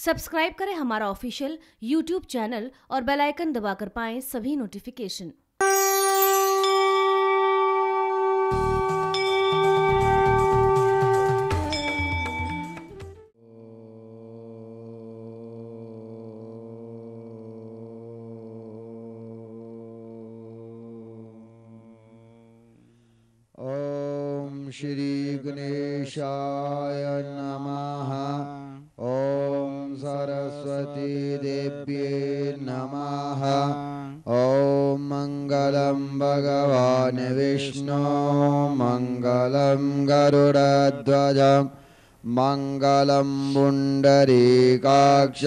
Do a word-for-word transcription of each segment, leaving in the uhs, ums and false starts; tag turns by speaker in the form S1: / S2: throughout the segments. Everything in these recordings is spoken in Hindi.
S1: सब्सक्राइब करें हमारा ऑफिशियल यूट्यूब चैनल और बेल आइकन दबाकर पाएं सभी नोटिफिकेशन।
S2: ओम श्री गणेशाय नमः। ओम सरस्वती देव्ये नमः। ओम मंगलम भगवान विष्णु मंगलम गरुड़ध्वज मंगलम पुंडरीकाक्ष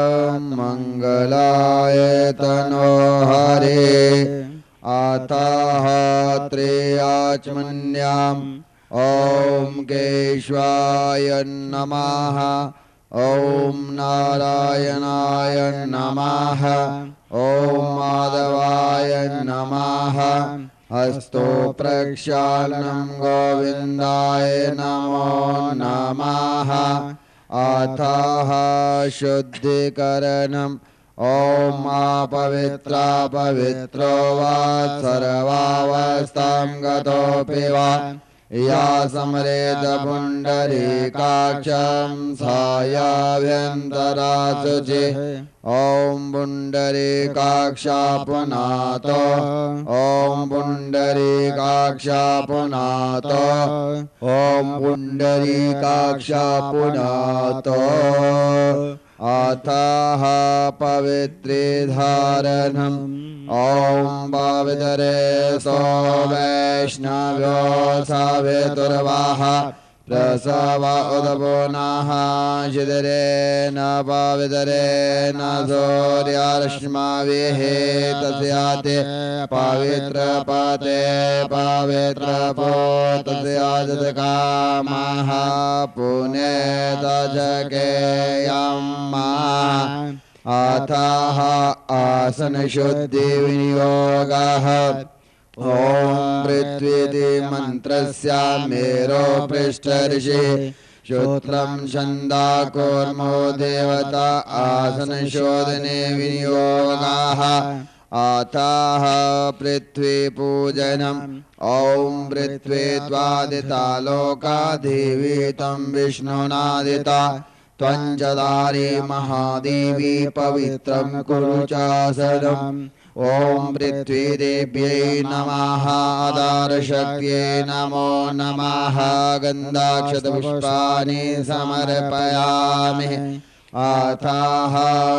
S2: मंगलाय तनोहरे अतः त्र्यंबकम् ओम केशवाय नमः। ओम नारायणाय नमः। ओम माधवाय नमः। हस्तो प्रक्षालनं गोविंदाय नमो नमः। अतः शुद्धिकरणम् ओम अपवित्रा पवित्रो वा सर्वावस्थां गतोऽपि वा या स्मरेत पुण्डरीकाक्षं सायाभ्यन्तरा शुचिः। ओम पुण्डरीकाक्षा पुनातो ओम पुण्डरीकाक्षा पुनातो ओम पुण्डरीकाक्षा पुनातो। अतः पवित्रे धारणम् ओम पवित्रे सो वैष्णव्यो सवितुर्वः प्रसव उद्पुनः शिशिरे न पवित्रे न सूर्यरश्मिभिः तस्याते पवित्र पते पवित्र पोतस्याजकामः पुनेतजकेयम्। अतः आसन शुद्धि विनियोगः ओम पृथ्वीति मंत्रस्य मेरो पृष्ठ ऋषि श्रोत्रं छंदा कूर्मो देवता आसन शोधने विनियोगः। अतः पृथ्वी पूजनम् ओम पृथ्वी त्वादिता लोका देवी तं विष्णुनादिता त्वञ्जदारी महादेवी पवित्रं कुरु चासनम्। ओम पृथ्वी देव्यै नमः। आधारशक्त्यै नमो नमः। गन्धाक्षतपुष्पाणि समर्पयामि। अतः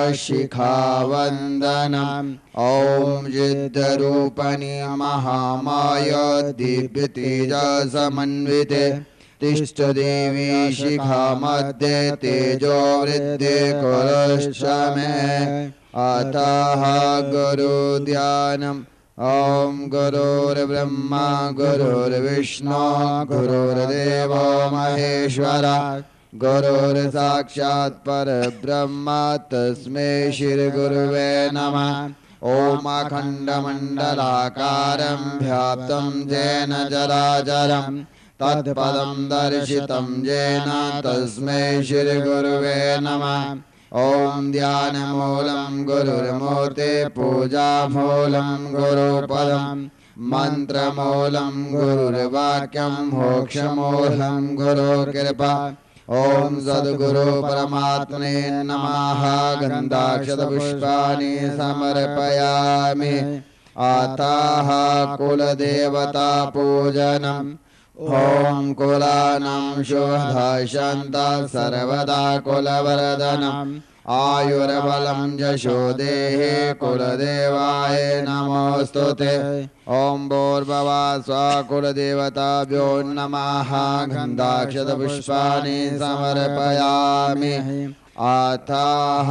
S2: शिखावन्दनम् ओम जिद्रूपिणी महामाया दिव्यतेजसमन्विते तिष्ठ देवी शिखा मध्ये तेजो वृद्धि कुरुष्व मे। अतः गुरुध्यानम् ओम गुरुर्ब्रह्मा गुरुर्विष्णु गुरुर्देवो महेश्वरः गुरुर्साक्षात् परब्रह्म तस्मै श्री गुरुवे नमः। ओम अखण्डमण्डलाकारं व्याप्तं येन चराचरं तत्पदं दर्शितं येन तस्मै श्री गुरुवे नमः। ओम ध्यानमूलं गुरुर्मूर्ते पूजामूलं गुरुपदं मंत्रमूलं गुरुर्वाक्यं मोक्षमूलं गुरुकृपा। ओम सद्गुरु परमात्मने नमः। गन्धाक्षतपुष्पाणि समर्पयामि। अतः कुलदेवता पूजनम् ओम कुलानां शुभदा शान्ता सर्वदा कुलवर्धनम् आयुर्बलं यशो देहि कुलदेवाय नमोस्तुते। ओम भूर्भुवः स्वः कुलदेवताभ्यो नमः। गन्धाक्षतपुष्पाणि समर्पयामि। अतः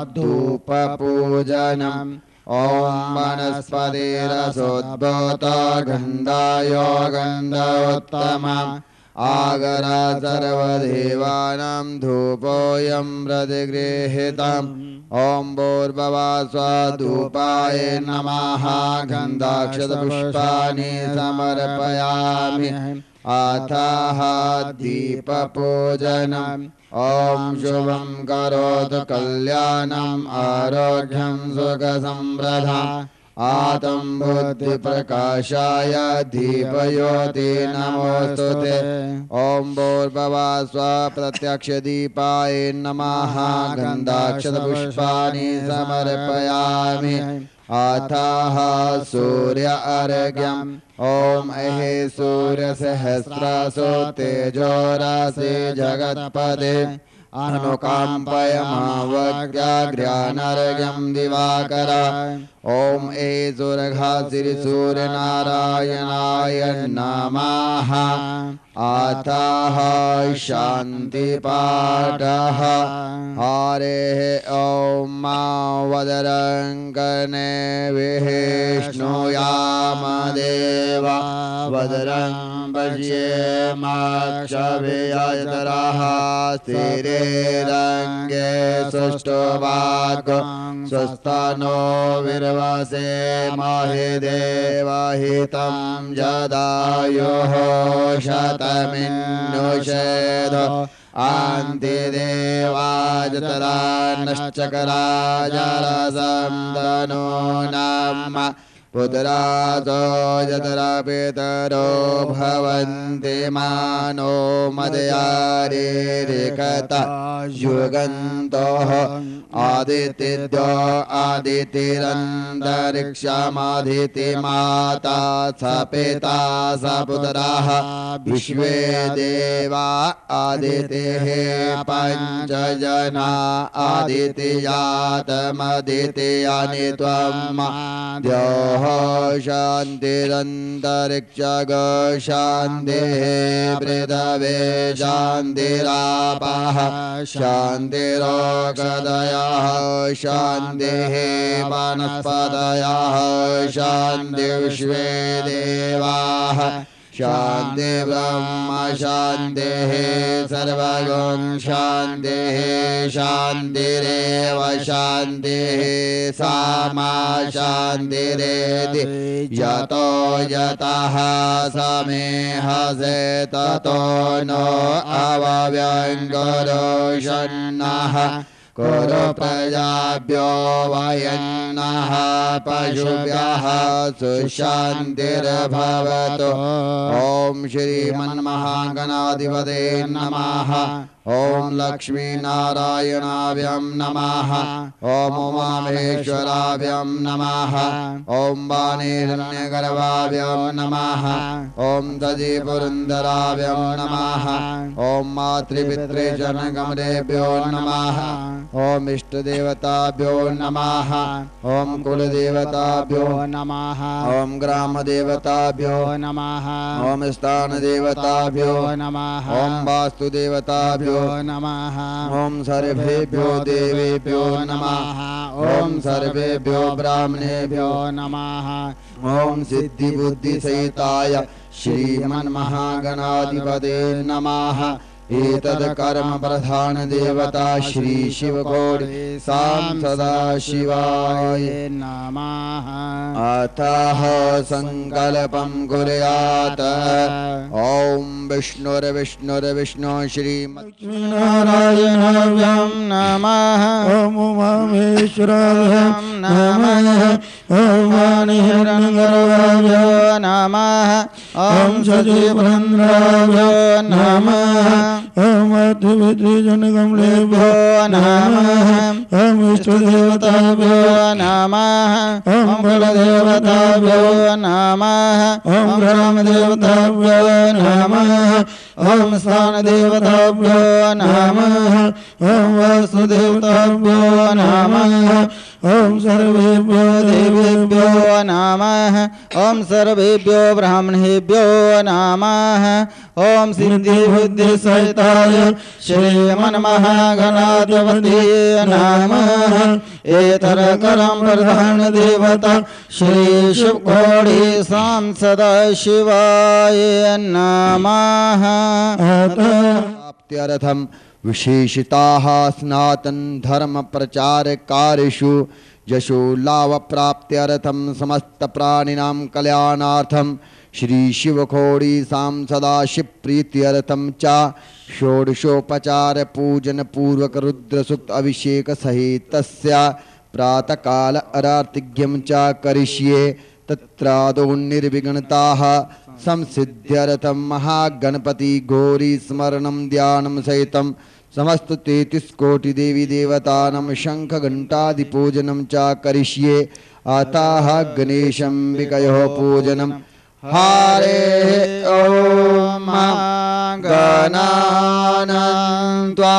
S2: धूपपूजनम् ओम वनस्पतिरसोद्भूत गन्धायो गन्धोत्तमम् आगर सर्वदेवानां धूपोऽयं प्रतिगृहीतम्। ओम भूर्भुवः स्वः धूपाय नमः। गन्धाक्षतपुष्पाणि समर्पयामि। अथः दीपपूजनम् ॐ शुभं करोतु कल्याणम् आरोग्यं सुखसम्प्रदाम् आतं बुद्धिप्रकाशाय दीपज्योति नमोस्तुते। ॐ भूर्भुवः स्वः प्रत्यक्षदीपाय नमः गन्धाक्षतपुष्पाणि समर्पयामि। अथः सूर्य अर्घ्यम् ॐ अहे सूर्यसहस्रासु तेजोरासि जगत्पते अनुकम्पय मावज्ञाघ्र्यानर्घ्यं दिवाकर। ॐ ऐजुर्घा श्रीसूर्यनारायणाय नमः। अथः शान्तिपाठः हरेः ॐ मा वदरङ्गने विष्णुयामदेव वदरं पश्येमाक्षभियतरः स्थिरेरङ्गे सुष्ठुवाग् स्वस्तनो विर्वसे महि देवहितं जदायुः शतमिन्युषेद अन्तिदेवाजतरा नश्चकराजरसन्दनो नाम पुत्रासो जतरा पितरो भवन्ति मानो मदयारेरिकता युगन्तोः आदित्यद्यो आदितिरन्तरिक्षमादितिमाता स पिता स पुत्राः विश्वे देवा आदितेः पञ्चजना आदित्ययातमदित्यानि त्वं द्योः शान्तिरन्तरिक्षग शान्तिः पृथ्वे शान्तिरापः शान्तिरोगदयः शान्तिः वनस्पतयः शान्ति विश्वे देवाः शान्ति ब्रह्म शान्तिः सर्वगुण शान्तिः शान्तिरेव शान्तिः सामा शान्तिरेति यतो यतः समेहसे ततो नो अवव्यङ्गरोषन्नः कुरु प्रजाभ्यो वयन्नः पशुभ्यः सुशान्तिर्भवतु। ॐ श्रीमन्महागणाधिपते नमः। ॐ लक्ष्मीनारायणाभ्यं नमः। ॐ उमामहेश्वराभ्यं नमः। ॐ वाणीरण्यगर्भाभ्यं नमः। ॐ दधिपुरन्दराभ्यं नमः। ॐ मातृपितृजनकमलेभ्यो नमः। ॐ इष्टदेवताभ्यो नमः। ॐ कुलदेवताभ्यो नमः। ॐ ग्रामदेवताभ्यो नमः। ॐ स्थानदेवताभ्यो नमः। ॐ वास्तुदेवताभ्यो नमः। ॐ सर्वेभ्यो देवेभ्यो नमः। ॐ सर्वेभ्यो ब्राह्मणेभ्यो नमः। ॐ सिद्धिबुद्धिसहिताय श्रीमन्महागणाधिपते नमः। एतद् कर्म प्रधान देवता श्री शिवगौरी सां सदा शिवाय नमः। अतः संकल्पं कुर्यात् ॐ विष्णुर्विष्णुर्विष्णु श्रीमन्नारायणाभ्यं नमः। ॐ उमामेश्वराभ्यं नमः। ॐ वाणीहिरण्यगर्भाभ्यो नमः। ॐ सजीवरन्ध्राभ्यो नमः। ॐ अद्भुतजनकमलेभ्यो नमः। ॐ इष्टदेवताभ्यो नमः। ॐ कुलदेवताभ्यो नमः। ॐ ग्रामदेवताभ्यो नमः। ॐ स्थानदेवताभ्यो नमः। ॐ वास्तुदेवताभ्यो नमः। ॐ सर्वेभ्यो देवेभ्यो नमः। ॐ सर्वेभ्यो ब्राह्मणेभ्यो नमः। ॐ सिद्धिबुद्धिसहिताय श्रीमन्महागणाधिपते नमः। एतत्कर्म प्रधान देवता श्री शिवगौरी सां सदा शिवाय नमः। प्राप्त्यर्थं विशेषिताः सनातन धर्म प्रचार कार्येषु यशो लाभ प्राप्त्यर्थं समस्त प्राणिनां कल्याणार्थं श्री शिवखोडीसां सदाशिव प्रीत्यर्थं च षोडशोपचार पूजन पूर्वक रुद्रसूक्त अभिषेक सहितस्य प्रातःकाल अरार्तिज्ञं च करिष्ये। तत्रादौ निर्विघ्नताः संसिद्ध्यर्थं महागणपति घोरी स्मरणं ध्यानं सहितं समस्त तैंतीस कोटि देवी देवतानां शंख घंटादि पूजनं च करिष्ये। अतः गणेशाम्बिकयोः पूजनं। हरे ओम गणानां त्वा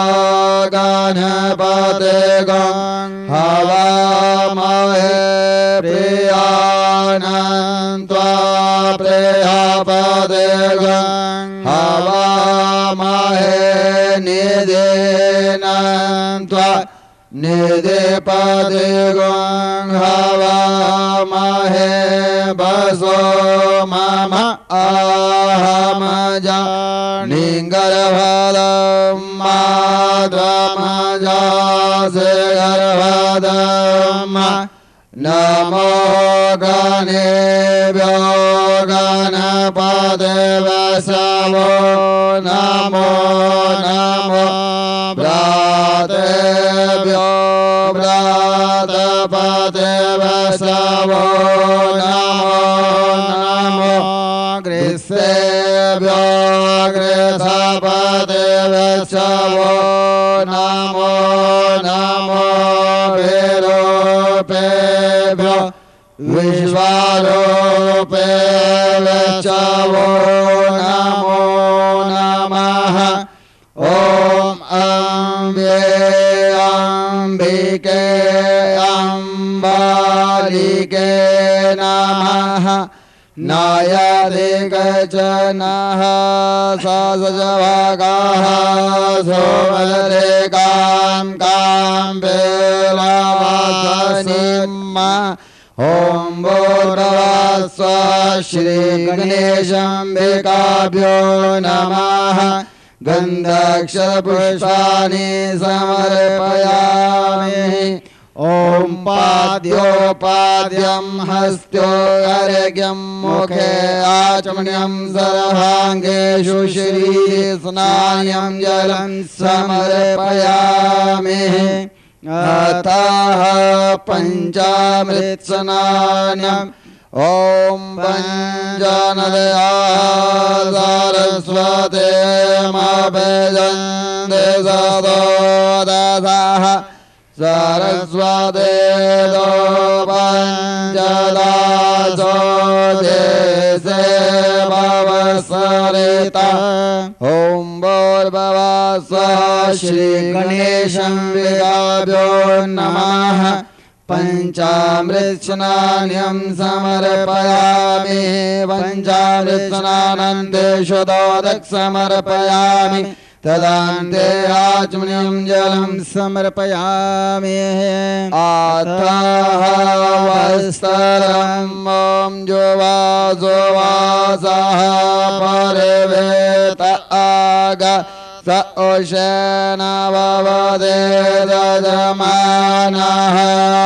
S2: गणपतिगं हवामहे प्रियाणां त्वा प्रियपतिगं हवामहे निधीनां त्वा निधिपतिगं हवामहे वसो मम अहमजामि गर्भदं माध्वमजासे गर्भदं नमो गणेभ्यो गणपतिवसवो नमो नमो व्रातेभ्यो व्रातपतिवसवो नमो नमो गृहेभ्यो गृहपतिवसवो नमो नमो विरूपेभ्यो विश्वरूपेभ्यो नमो नमः। ॐ अम्बे अम्बिके अम्बालिके नमः। नायदिगजनः सहस्रभागाः सोमरेकां कां बेलवासनिम्मा। ॐ भूर्भुवस्व श्री गणेशाम्बिकाभ्यो नमः। गन्धाक्षरपुष्पाणि समर्पयामि। ॐ पाद्योपाद्यं हस्त्यो अर्घ्यं मुखे आचमनीयं सर्वाङ्गेषु श्रीस्नानं जलं समर्पयामि। अतः पञ्चामृतस्नानम्। ॐ पञ्चानदया सरस्वतीमभिषन्ते सदोदसः सरस्वती दो पञ्चदासो देशे भवसरिता। ॐ भूर्भुवस्व श्री गणेशाम्बिकाभ्यो नमः। पञ्चामृतस्नानं समर्पयामि। पञ्चामृतस्नानन्ते शुद्धोदक समर्पयामि। तदान्ते आचमनीयं जलं समर्पयामि। अतः वस्त्रं ॐ जुवासुवासः परिवेत आग स ओशेन भवते दजमानः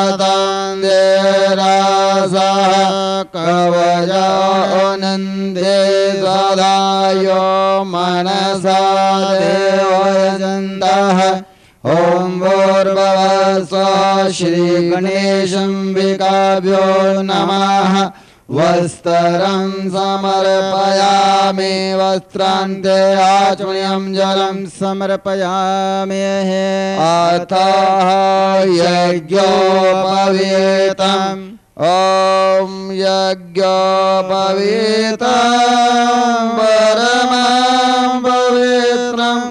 S2: तन्देरासः कवयो नन्दे सदा यो मनसा देवयजन्तः। ॐ भूर्भुवस्व श्री गणेशाम्बिकाभ्यो नमः। वस्त्रं समर्पयामि। वस्त्रान्ते आचमनीयं जलं समर्पयामि। अतः यज्ञोपवीतम्। ॐ यज्ञोपवीतं परमं पवित्रं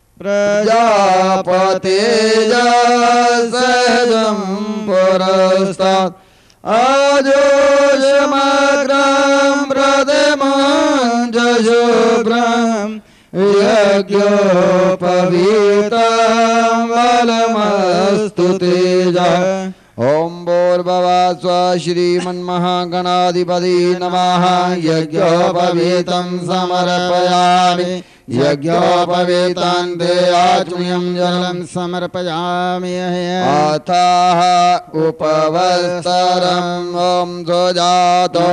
S2: प्रजापतिजसहजं पुरस्तात् आजोषमग्रं प्रथमं जशुभ्रं यज्ञोपवीतं बलमस्तु तेजः। ॐ भूर्भुवस्व श्रीमन्महागणाधिपति नमः। यज्ञोपवीतं समर्पयामि। यज्ञोपवीतान्ते आचम्यं जलं समर्पयामि अथः उपवस्तरम् ॐ सुजातो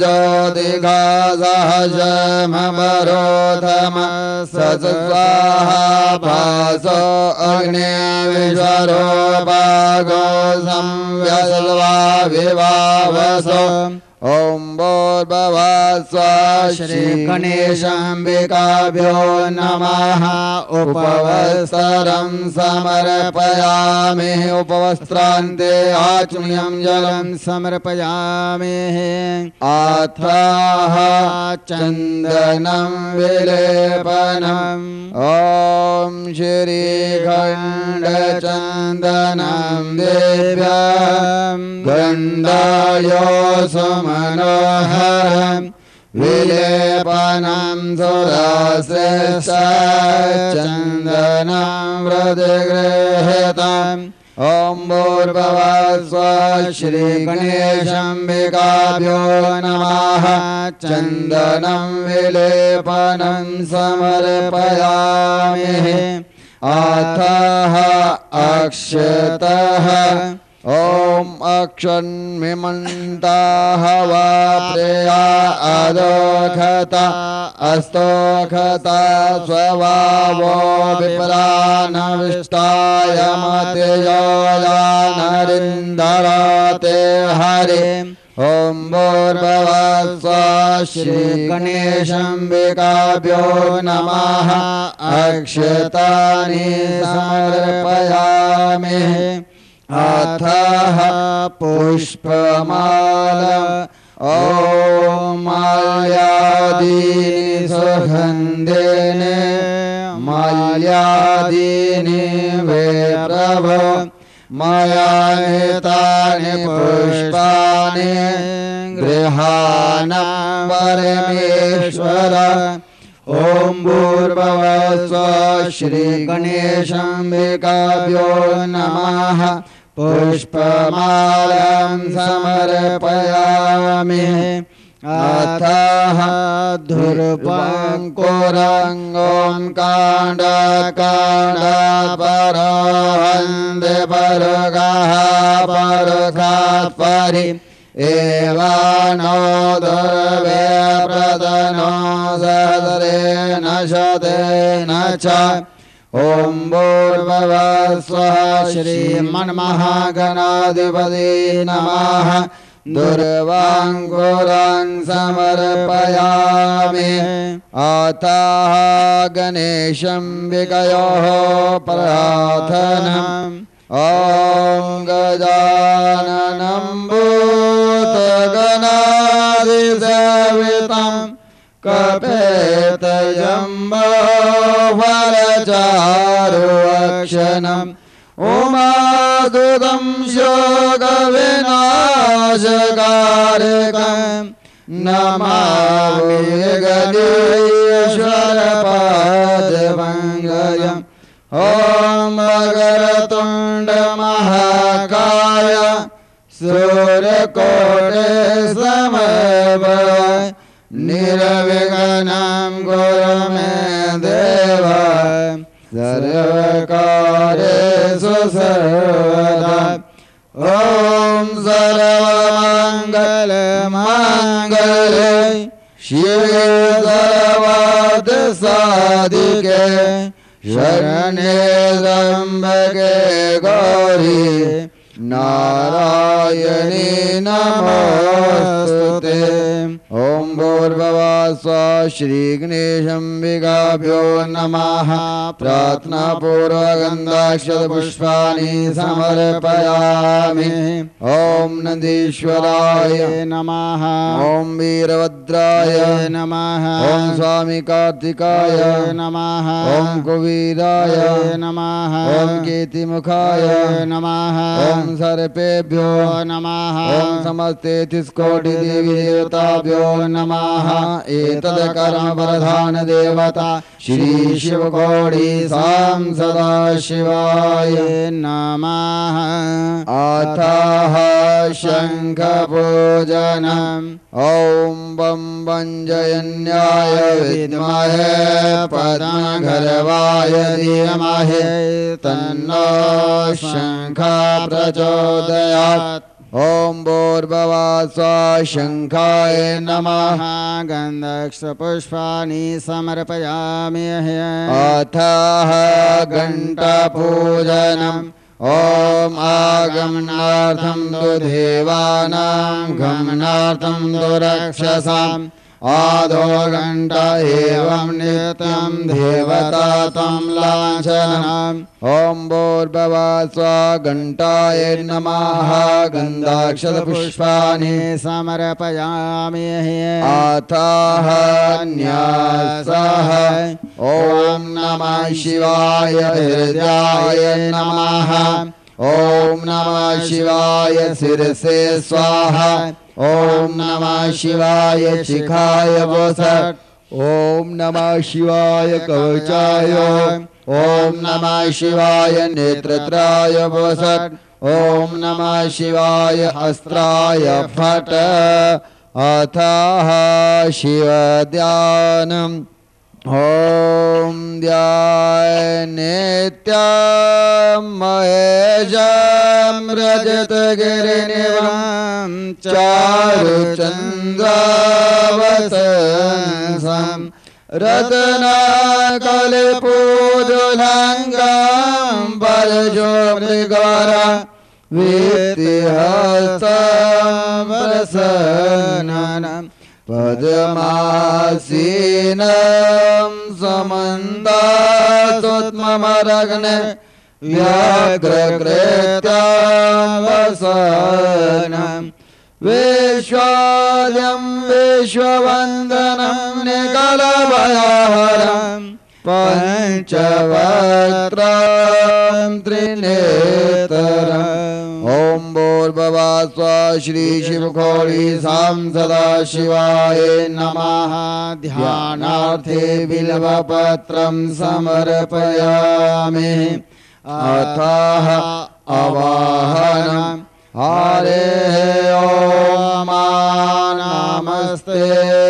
S2: ज्योतिघासहस्रमवरोधम सस्वाहा भासो अग्ने विश्वरूपागो संव्यस्वा विवावसो ॐ भूर्भुवः श्री गणेशाम्बिकाभ्यो नमः उपवस्त्रं समर्पयामि उपवस्त्रान्ते आचम्यं जलं समर्पयामि अथः चन्दनं विलेपनम् ॐ श्रीखण्डचन्दनं देव्यां गण्डायो मनोहरं विलेपनं सुरश्रेष्ठचन्दनं हृदयगृहीतम् ॐ भूर्भुवः श्रीगणेशाम्बिकाभ्यो नमः चन्दनं विलेपनं समर्पयामि अथः अक्षतः ॐ अक्षन्मिमन्ताः वा प्रिया अदोखता अस्तोखता स्वभावो विप्रानविष्टाय मतियो नरिन्दराते हरि ॐ भूर्भुवः श्रीगणेशाम्बिकाभ्यो नमः अक्षतानि समर्पयामि अथः पुष्पमाला ॐ माल्यादीनि सुगन्धेन माल्यादीनि वे प्रभो मया नीतानि पुष्पाणि गृहाण परमेश्वर ॐ भूर्भुवः श्रीगणेशाम्बिकाभ्यो नमः पुष्पमालां समर्पयामि अथः धूर्वाङ्कुरं काण्डकाण्डपरोहन्ते परुगः परुगात् परि एवानो दुर्वे प्रदनो सदरेण शतेन च ॐ भूर्भुवः श्रीमन्महागणाधिपते नमः दुर्वाङ्कुरं समर्पयामि अथः गणेशाम्बिकयोः प्रार्थनम् ॐ गजाननं भूतगणाधिसेवितं कपेतजम्बो फलचारुक्षणम् उमादुतं शोकविनाशकारकम् नमामि गणेश्वरपादपङ्कजम् ॐ मकरतुण्ड महाकाय सूर्यकोटि समप्रभ निर्विघ्नं कुरु मे देव सर्वकार्येषु सर्वदा ॐ सर्वमङ्गलमाङ्गल्ये शिवे सर्वार्थसाधिके शरण्ये त्र्यम्बके गौरी नारायणी नमोस्तुते ॐ भूर्भुवः श्रीगणेशाम्बिकाभ्यो नमः प्रार्थनापूर्वकगन्धाक्षतपुष्पाणि समर्पयामि ॐ नन्दीश्वराय नमः ॐ वीरभद्राय नमः ॐ स्वामी कार्तिकाय नमः ॐ कुबीराय नमः ॐ कीर्तिमुखाय नमः ॐ सर्पेभ्यो नमः ॐ समस्ते तिस्कोटि देवी देवताभ्यो नमः एतद् कर्म प्रधान देवता श्री शिवकोटि सांसदा शिवाय नमः अथः शङ्खपूजनम् ॐ बं वञ्जयन्याय विद्महे पद्मगर्वाय धीमहि तन्नो शङ्खः प्रचोदयात् ॐ भूर्भुवः शङ्खाय नमः
S3: गन्धपुष्पाणि समर्पयामि
S2: अथ घण्टापूजनम् ॐ आगमनार्थं तु देवानां गमनार्थं तु रक्षसाम् आदो घण्टा एवं नित्यं देवता तं लाञ्छनम् ॐ भूर्भुवः घण्टाय नमः गन्धाक्षतपुष्पाणि
S3: समर्पयामि
S2: अथः न्यासः ॐ नमः शिवाय हृदयाय नमः ॐ नमः शिवाय शिरसे स्वाहा ॐ नमः शिवाय शिखाय वसत् ॐ नमः शिवाय कवचाय ॐ नमः शिवाय नेत्रत्राय वसत् ॐ नमः शिवाय अस्त्राय फट अथः शिवध्यानम् ॐ ध्यायेन्नित्यं महेशं रजतगिरिनिभं चारुचन्द्रावतंसं रत्नकलिपूजुलङ्गं बलजोमृगरा वीतिहस्तं प्रसन्नम् पद्मासीनं समन्तात्मरग्ने व्याघ्रकृत्यावसानं विश्वाद्यं विश्ववन्दनं निकलभयहरं पञ्चवक्त्रं त्रिनेत्रम् ॐ भूर्भुवः श्री शिवखोड़ी सां सदा शिवाय नमः ध्यानार्थे बिल्वपत्रं समर्पयामि अथः अवाहनम् हरे ॐ नमस्ते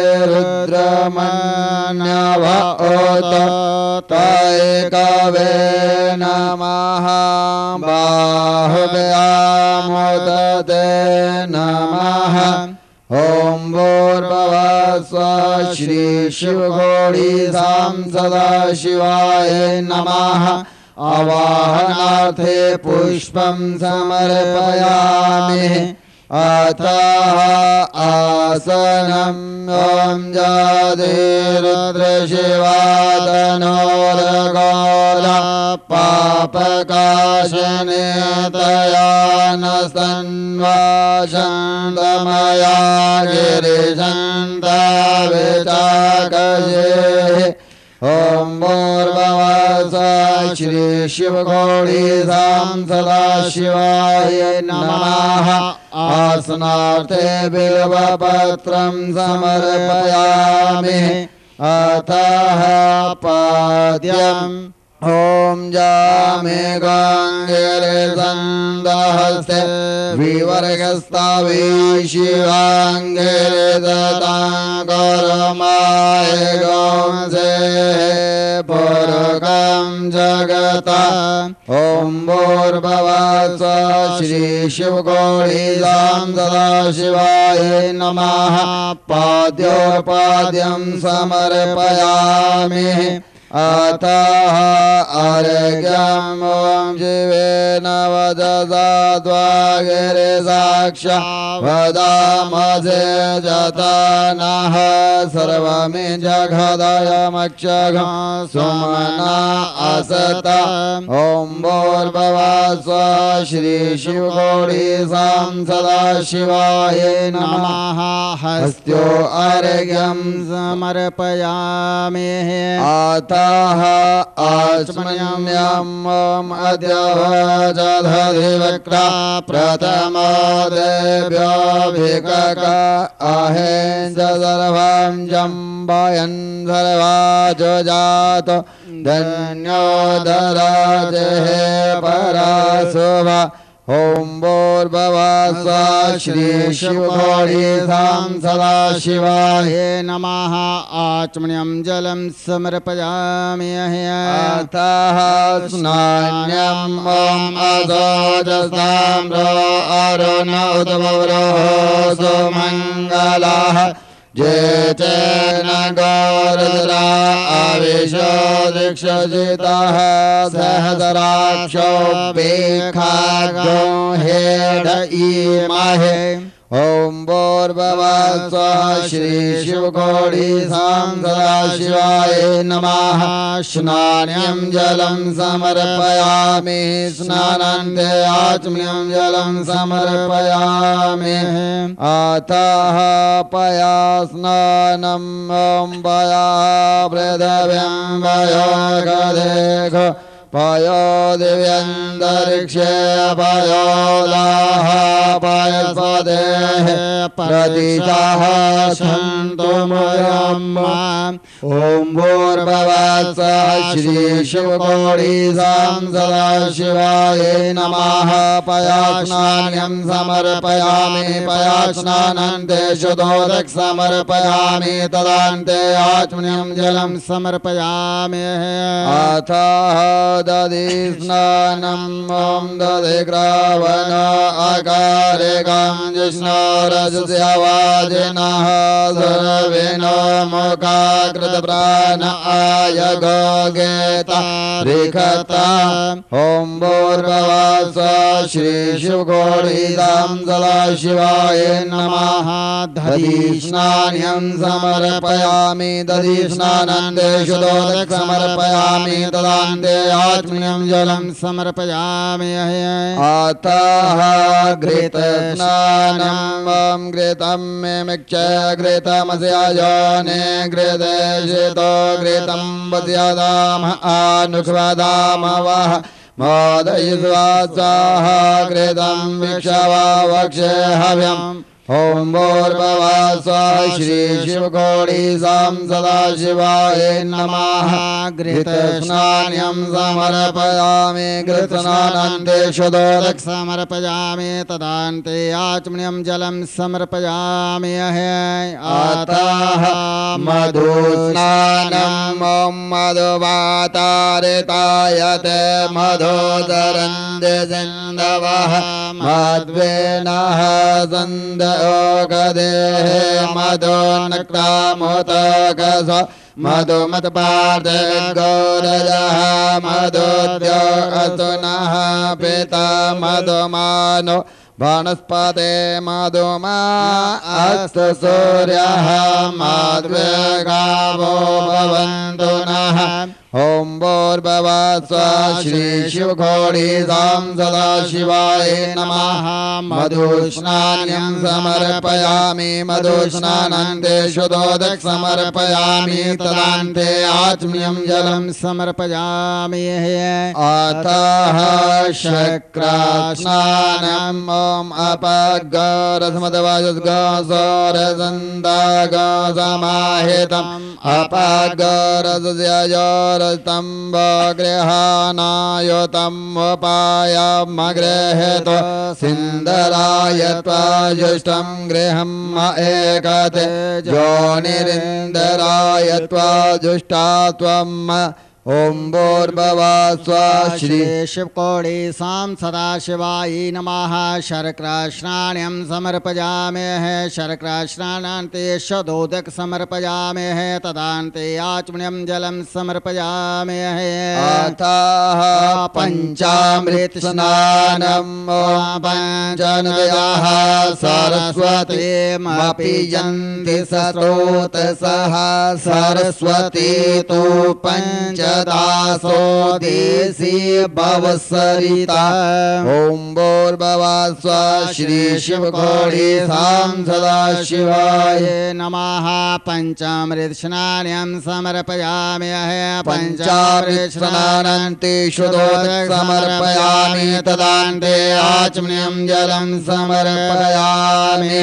S2: रुद्रमन्यवोत तैकवे नमः बाहुव्यामोदते नमः ॐ भूर्भुवः श्री शिवखोड़ी सां सदा शिवाय नमः आवाहनार्थे पुष्पं समर्पयामि अथः आसनं ॐ जातिरुद्रशिवातनोरगोला पापकाशनेतया नस्तन्वाशन्तमया गिरिशन्तविचाकये ॐ भूर्भुवः श्री शिवखोड़ी सां सदा शिवाय नमः आसनार्थे बिल्वपत्रं समर्पयामि अथः पाद्यम् ॐ जामे गाङ्गिरिसन्दहस्ते विवर्गस्तावि शिवाङ्गिरिदताङ्गरमाय गोंसे पुरुकं जगता ॐ भूर्भुवः श्री शिवखोड़ी सां सदा शिवाय नमः पाद्योपाद्यं समर्पयामि अतः अर्घ्यम् ॐ जीवेन वददाद्वागिरिसाक्षा वदामसे जतनः सर्वमि जगदयमक्षगं सुमना असत ॐ भूर्भुवः श्री शिवखोड़ी सां सदा शिवाय नमः हस्त्यो अर्घ्यं
S3: समर्पयामि
S2: अतः आचमन्यम् ॐ अद्य वजधधिवक्रा प्रथमो देव्योऽभिकक अहेञ्च सर्वं जम्बयन् सर्वाजुजात धन्यो दराजे पराशुभ ॐ भूर्भुवः स्वः श्रीशिवगौरीसां सदाशिवाय
S3: नमः। आचमनीयं जलं समर्पयामि।
S2: अतः स्नान्यम् ॐ असोजस्ताम्रो अरुण उद्भवरो सुमङ्गलः जेतेन गौरद्रा आविशो दीक्षजितः सहस्राक्षो बेखागो हेड इमहे। ॐ भूर्भुवः स्वः श्रीशिवगौरीसां सदाशिवाय नमः। स्नान्यं जलं समर्पयामि स्नानान्ते आचमनीयं जलं समर्पयामि। अतः पया स्नानम् ॐ पया पृथिव्यां पयोगदेघो पयो दिव्यन्तरिक्षे पयोदाः पयस्पतेः प्रतिशाः सन्तु मयम्। ॐ भूर्भुवः स्वः श्रीशिवगौरीसां सदाशिवाय नमः। पया स्नान्यं समर्पयामि पया स्नानान्ते शुद्धोदक समर्पयामि तदान्ते आचमनीयं जलं समर्पयामि। अतः दधि स्नानम् ॐ दधि ग्रावन आकारे गां जिष्णो रजस्यवाजिनः सर्वेणो मुखाकृत प्राण आयगो गेता रिखता। ॐ भूर्भुवः स्वः श्रीशिवगौरीसां सदाशिवाय नमः। दधि स्नान्यं समर्पयामि दधि स्नानान्ते शुद्धोदक समर्पयामि तदान्ते आचमनीयं जलं समर्पयामि। अतः घृत स्नानम् ॐ घृतं मे मिक्ष्य घृतमस्याजने घृते शितो घृतं वस्यदामः आनुक्वदामवः मोदयित्वा स्वाहा घृतं वीक्षवा वक्षे हव्यम्। ॐ भूर्भुवः स्वः श्रीशिवगौरीसां सदाशिवाय नमः। घृतस्नान्यं समर्पयामि घृतस्नानान्ते शुद्धोदक समर्पयामि तदान्ते आचमनीयं जलं समर्पयामि। अतः मधुस्नानम् ॐ मधुवातारितायते मधोदरन्ते सिन्धवः मध्वेनः सन्द ओगदेः मधो नक्तामुतकस मधुमत्पार्थ गौरजः मधोद्योगसुनः पिता मधुमानो वनस्पते मधुमा अस्तु सूर्यः मध्वेगावो भवन्तु नः। ॐ भूर्भुवः स्वः श्रीशिवगौरीसां सदाशिवाय नमः। मधुस्नान्यं समर्पयामि मधुस्नानान्ते शुद्धोदक समर्पयामि तदान्ते आचमनीयं जलं समर्पयामि। अतः शक्रास्नानम् ॐ अपगरसमदवाजसोरसन्दागसमाहितम् अपगरसस्ययोरस्तं गृहाणायुतम् उपायमगृहीतो सिन्दराय त्वाजुष्टं गृहम् एकते योनिरिन्दराय त्वाजुष्टा त्वम्। ॐ भूर्भुवः स्वः श्रीशिवगौरीसां सदाशिवाय नमः। शर्करास्नान्यं समर्पयामि शर्करास्नानान्ते शुद्धोदक समर्पयामि तदान्ते आचमनीयं जलं समर्पयामि। अतः पञ्चामृत स्नानम् ॐ पञ्चनद्याः सरस्वतीमपि यन्ति स्रोतसः सरस्वती तु पञ्च दासो देसी भवसरिता। ॐ भूर्भुवः स्वः श्रीशिवगौरीसां सदाशिवाय नमः। पञ्चामृत स्नान्यं समर्पयामि पञ्चामृत स्नानान्ते शुद्धोदक समर्पयामि तदान्ते आचमनीयं जलं समर्पयामि।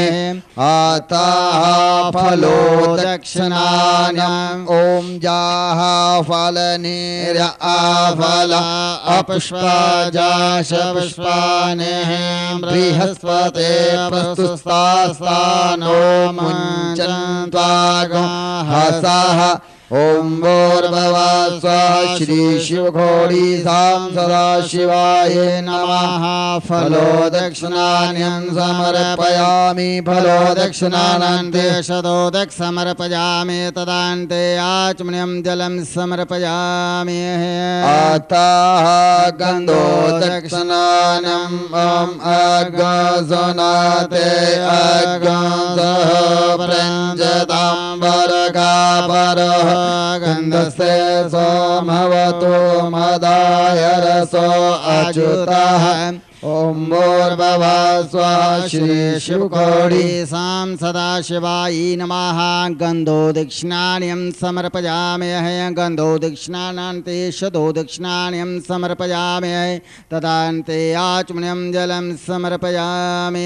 S2: अतः फलोदक स्नानम् ॐ जाः फल नीर्य आफल अपुष्पाजाश पुष्पाने बृहस्पते प्रस्तुस्तास्तानो मुञ्चन्त्वागो हसः ओम भूर्भुवः स्वः श्री शिवघोड़ी सां सदाशिवाय नमः। फलो दक्षिणान्यं समर्पयामि फलो दक्षिणानन्ते शतोदक समर्पयामि तदान्ते आचमनीयं जलं समर्पयामि। अतः गन्धो दक्षिणानम् ॐ अग्निसुनाते अग्निसः प्रञ्जतां वरगापरः गन्धस्ते सोमवतो मदाय रसो अच्युतः ओम भूर्भुवः स्वः श्री शिवघोड़ी सां सदाशिवाय नमः। गन्धो दक्षिणान्यं समर्पयामि गन्धो दक्षिणानान्ते शतो दक्षिणान्यं समर्पयामि तदान्ते आचमनीयं जलं समर्पयामि।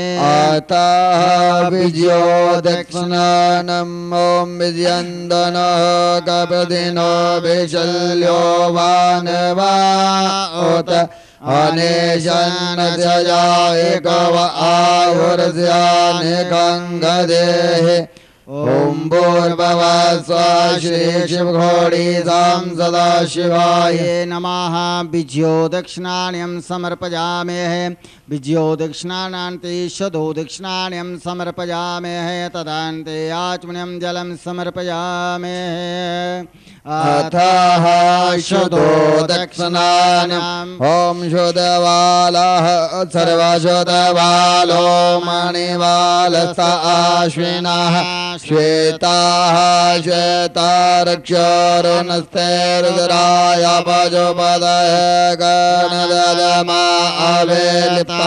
S2: अतः विजयो दक्षिणानम् ॐ विजयन्दनो कपदिनो विशल्यो वानवा उत अनेशन्नजयायकव आहुर्स्यानेकङ्गदेः ओम भूर्भुवः स्वः श्री शिवघोड़ी सां सदाशिवाय नमः। विजयो दक्षिणान्यं समर्पयामि विजयो दक्षिणानान्ते शतो दक्षिणान्यं समर्पयामि तदान्ते आचमनीयं जलं समर्पयामि। अथः शतो दक्षिणान्यम् ॐ शुद्धबालः सर्वशुद्धबालो मणिबालस्त आश्विनः श्वेताः श्वेतारक्षोरुणस्ते रुद्राय पशुपतये गणदमा अवेलिप्ता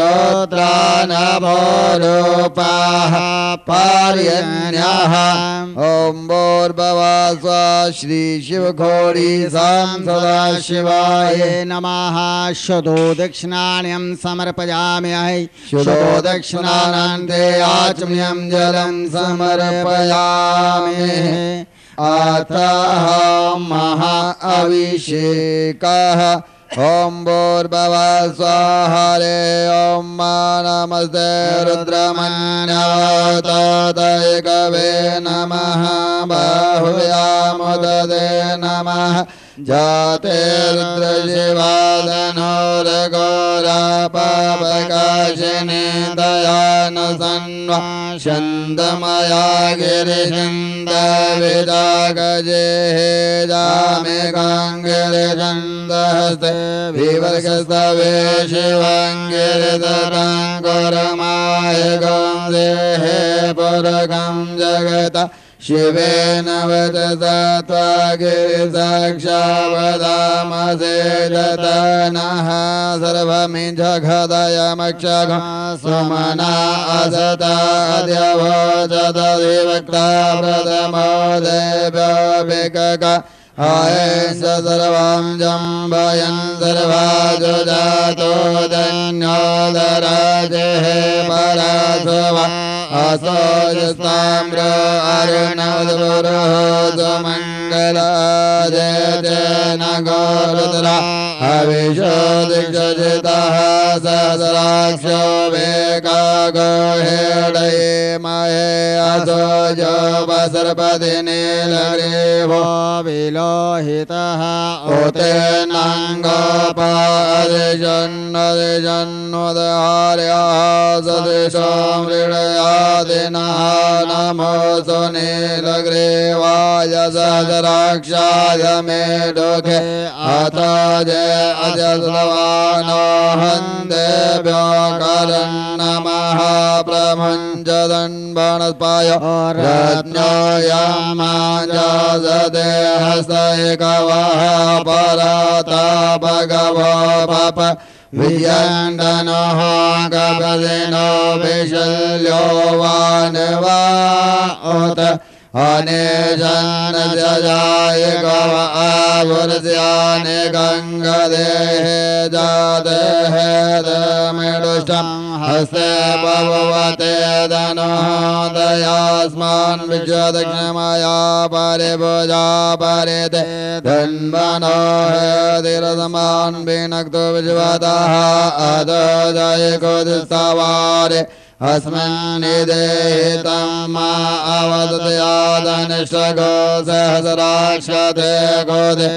S2: रुद्रानभोरूपाः पार्यन्यः ॐ भूर्भुवः स्वः श्री शिवघोड़ी सां सदाशिवाय नमः। शतो दक्षिणान्यं समर्पयामि शतो दक्षिणानान्ते आचमनीयं जलं समर्पयामि। अतः महा अभिषेकः ओम भूर्भुवः स्वः हरे ओम नमस्ते रुद्रमन्यवतदैकवे नमः बाहुव्यामुदते नमः जाते रुद्रशिवादनोरघोरापापकाशिनी दयानसन्वा शन्दमया गिरिशन्दविदागजेः जामे गाङ्गिरिशन्दहस्ते विवर्गस्तवे शिवङ्गिरितराङ्कुरमाय गौदेः पुरगं जगत शिवेन वचसा त्वागिरिसाक्षावदामसे जतनः सर्वमिजघदयमक्षघ स्वमना असताद्यवोचतधिवक्ता प्रथमो देव्यो विकक आयेष सर्वं जम्बयन् सर्वाजुजातो धन्योदराजेः परासुवा असोजस्ताम्र अरुणोदपुरो मङ्गलाजे जन गोरुद्रा हविषो दीक्षजितः सहस्राक्षो वेकागो हेडये महे असोजो वसर्पति नीलग्रीवो विलोहितः उतेनाङ्गोपादिशन्नदिशन्नुदहार्यः सदिशो मृडयादिनः नमो सुनीलग्रीवाय सहस्राक्षाय मे दुःखे अथ जय अजस्रवानो हन्देभ्यो करन्नमः प्रमुञ्चदन्वनस्पाय रत्नो यामाजसते हस्तैकवः परातापगवो पप वियन्दनः गपदिनो विशल्यो वानवा उत अनेशन्नजयाय गव आवर्स्यानि गङ्गदेः जातेः दमेडु पुष्टं हस्ते भवते धनोदयास्मान् विश्वदक्षिणमाया परे भुजा परे ते धन्वनो हृदिरसमान् विनक्तो विश्वतः अधो जयको दिस्तवारे अस्मन्निदेहितं अवदतयादनिष्ठगो सहस्राक्षते गोदे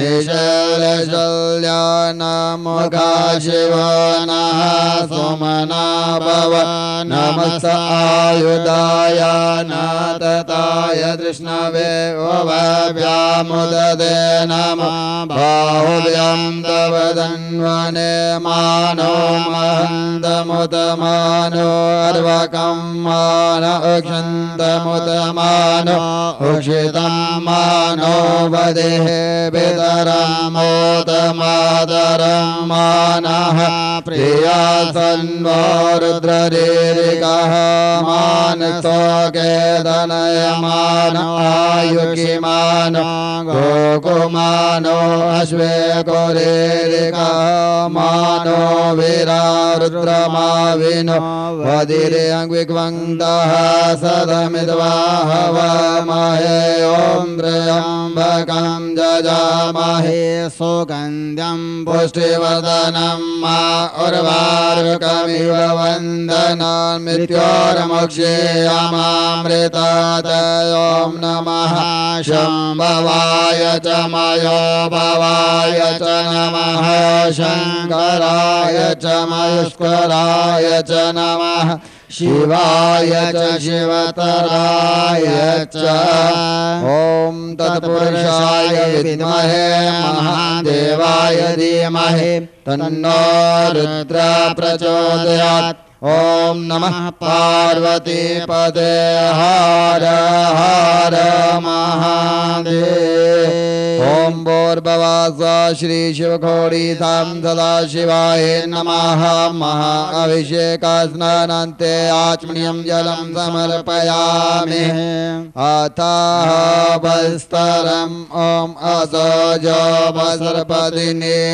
S2: निशलशल्यानमुखा शिवो नः सुमना भव नमस्त आयुधाय नातताय कृष्णवे ओभव्यामुदते नमो बाहुभ्यां तव धन्वने मानो महन्तमुतमानो अर्वकं मानो अक्षन्तमुतमानो उक्षितं मानो वदेः पितरमोतमातरं मानः प्रिया सन्वो रुद्ररीरिकः मानस्तोके तनयमानो आयुषिमानो गोकुमानो अश्वे कोरीरिकः मानो वीरा रुद्रमाविनो वदिरे अंग्विक्वंतः सदमिद्वाह वमहे ॐ त्र्यम्बकं जजामहे
S3: सुगन्ध्यं
S2: पुष्टिवर्धनं मा उर्वारुकमिव वन्दनान् मृत्योर्मुक्षीयमामृतात् ॐ नमः शम्भवाय च मयोभवाय च नमः शङ्कराय च मयुष्कराय च नमः शिवाय च शिवतराय च ॐ तत्पुरुषाय विद्महे महादेवाय धीमहि तन्नो रुद्र प्रचोदयात् ॐ नमः पार्वती पदे हर हर महादेव ॐ भूर्भुवः श्री शिवखोडीधाम सदाशिवाय नमः महाअभिषेकस्नानान्ते आचमनीयं जलं समर्पयामि अतः वस्त्रम् ॐ असोजो वसर्पति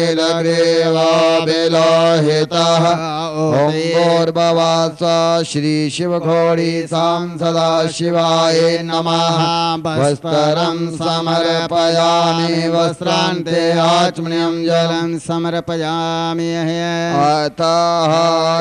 S2: नीलग्रीवोऽभिलोहितः ॐ भूर्भुवः श्री शिवखोडीधाम सदाशिवाय नमः वस्त्रं समर्पयामि वस्त्रान्ते आचमनीयं जलं समर्पयामि अतः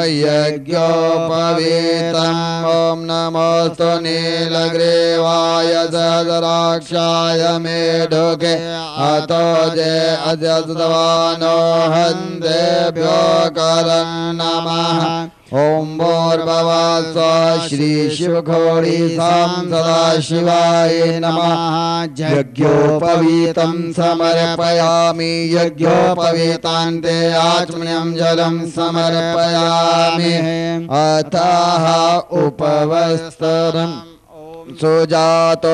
S2: यज्ञोपवीतम् ॐ नमोऽस्तु नीलग्रीवाय सहस्राक्षाय मेढुके अतो जे अजस्रवानो हन्तेभ्यो करं नमः ॐ भूर्भुवः श्री शिवखोडीधाम सदाशिवाय नमः यज्ञोपवीतं समर्पयामि यज्ञोपवीतान्ते आचमनीयं जलं समर्पयामि अतः उपवस्त्रम् सुजातो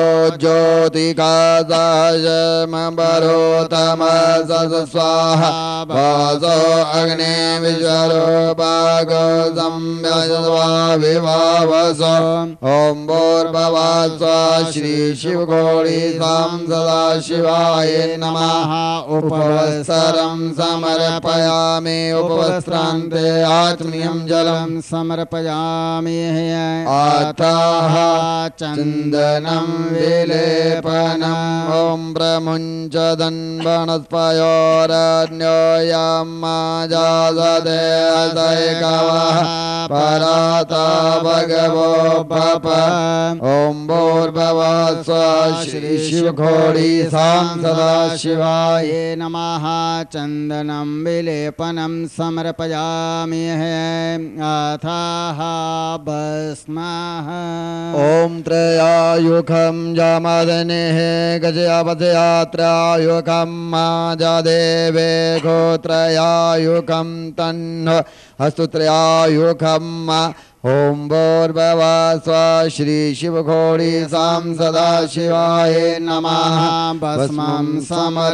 S2: ज्योतिकाजमबरोतमस स्वाहा वासो अग्ने विश्वरूपागो संव्यजस्वा विभावसो ॐ भूर्भुवः श्री शिवखोडीधाम सदाशिवाय नमः उपवस्त्रं समर्पयामि उपवस्त्रान्ते आचमनीयं जलं समर्पयामि अतः चन्दनं विलेपनम् ॐ प्रमुञ्चदन्वनस्पयोरन्योऽयं माजासते असैकवः पराता भगवो पप ॐ भूर्भुवः श्री शिवखोडीधाम सदाशिवाय
S3: नमः चन्दनं विलेपनं समर्पयामि अथः भस्मः
S2: ॐ त्रयायुखं जमदनेः गजपदयात्रायुखं माजादेवे गोत्रयायुखं तन्नो अस्तु त्रयायुखं ॐ भूर्भुवः श्री शिवखोडीधाम सदाशिवाय नमः भस्मं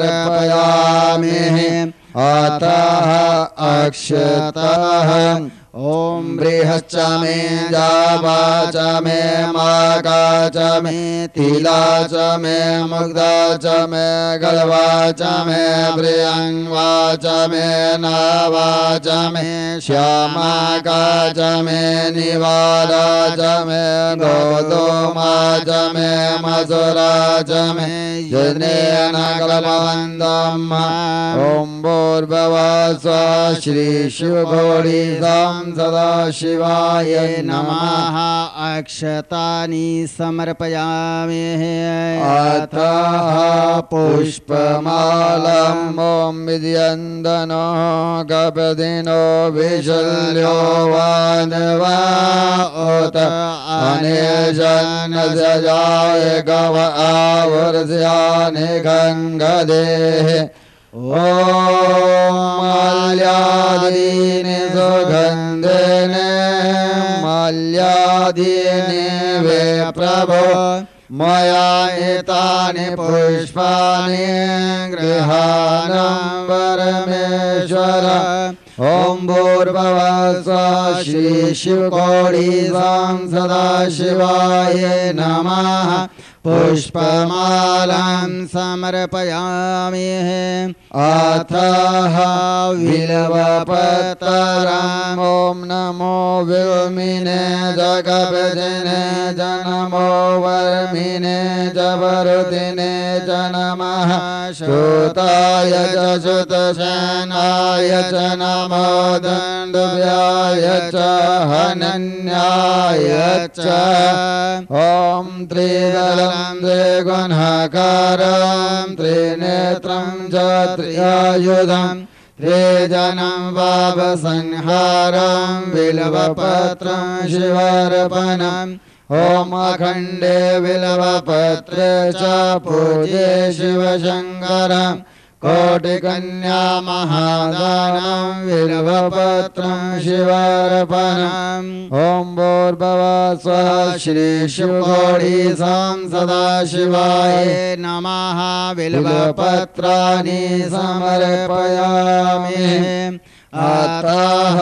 S2: समर्पयामि अतः अक्षतः ॐ बृहच्च मे जावा च मे माका च मे तिला च मे मुग्धा च मे गलवा च मे प्रियंवा च मे नावा च मे श्यामाका च मे निवारा च मे गोधूमा च मे मसुरा च मे जनेन कलवन्दम् ॐ भूर्भुवः स्वः श्री शिवघोड़ी सदा शिवाय नमः।
S3: अक्षतानि समर्पयामि।
S2: अथ पुष्पमालम् ॐ विद्यन्दनो कपदिनो विशल्यो वानवा उत अनेशन् सजाय गव आवर्ष्यानि गङ्गदेः ॐ माल्यादीनि सुगन्धेन माल्यादीनि वे प्रभो मया एतानि पुष्पाणि गृहाणं परमेश्वर। ॐ भूर्भुवः स्वः श्री शिवघोड़ी सदाशिवाय नमः। पुष्पमालां समर्पयामि। अथ बिल्वपत्रम् ॐ नमो विल्मिने जगपतिने च नमो वर्मिने च वरुदिने च नमः। श्रुताय च श्रुतसेनाय च नमो दण्डव्याय च हनन्याय च। ॐ त्रिदलं त्रिगुणाकारं त्रिनेत्रं च त्रियायुधं त्रिजनं पापसंहारं बिल्वपत्रं शिवार्पणम्। ॐ अखण्डे बिल्वपत्रे च पूजे शिवशङ्करम्। कोटिकन्या महादानं बिल्वपत्रं शिवार्पणम्। ॐ भूर्भुवः स्वः श्री शिवघोड़ी सदाशिवाय
S3: नमः।
S2: बिल्वपत्राणि समर्पयामि। अतः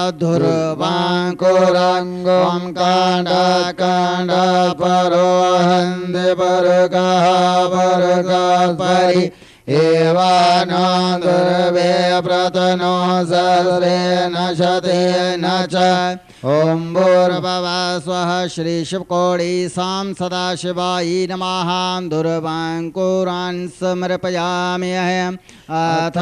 S2: धुर्वाङ्कुरङ्गं काण्डकाण्डपरो हन्ति परगः परगपरि एवानो दुर्वे प्रतनो सहस्रेण शतेन च।
S3: ॐ भूर्भुवः स्वः श्री शिवघोड़ी सदाशिवाय नमः। दुर्वाङ्कुरान् समर्पयामि। अथ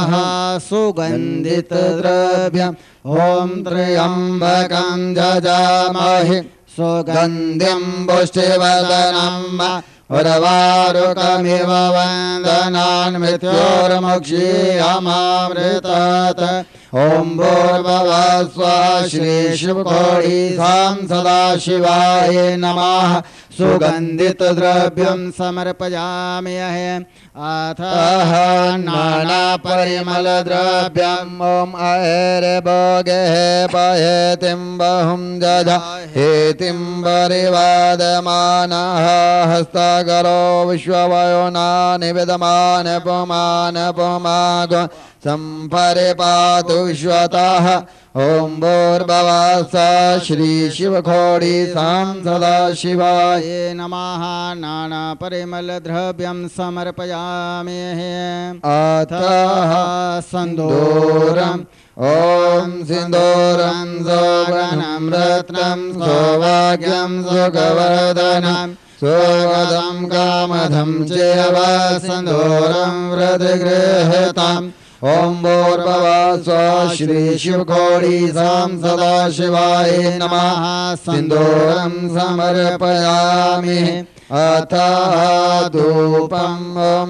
S3: सुगन्धितद्रव्यम् ॐ त्र्यम्बकं जजामहे सुगन्धिं पुष्टिवर्धनम् उर्वारुकमिव वन्दनान् मृत्योर्मुक्षीयमामृतात्। ॐ भूर्भुवः स्वः श्री शिवघोड़ी सदाशिवाय नमः। सुगन्धितद्रव्यं समर्पयामि। अथ
S2: नानापरिमलद्रव्यम् ॐ अहेर्भोगेः पहेतिं बहुं जजा हेतिं परिवादमानः हस्तकरो विश्ववयोनानि विदमान पुमान पुमागो सम्परिपातु विश्वतः। ॐ भूर्भुवः स्वः श्री शिवघोड़ी सदाशिवाय
S3: नमः। नानापरिमलद्रव्यं समर्पयामि।
S2: अथ
S3: सिन्दूरम्
S2: ॐ सिन्दूरं सौवर्णं रत्नं सौभाग्यं सुखवर्धनं सुगदं कामदं चैव सिन्दूरं हृदगृहीतम्। ॐ भूर्भुवः स्वः श्री शिवघोड़ी सदाशिवाय नमः। सिन्दूरं समर्पयामि। अथ धूपम् ॐ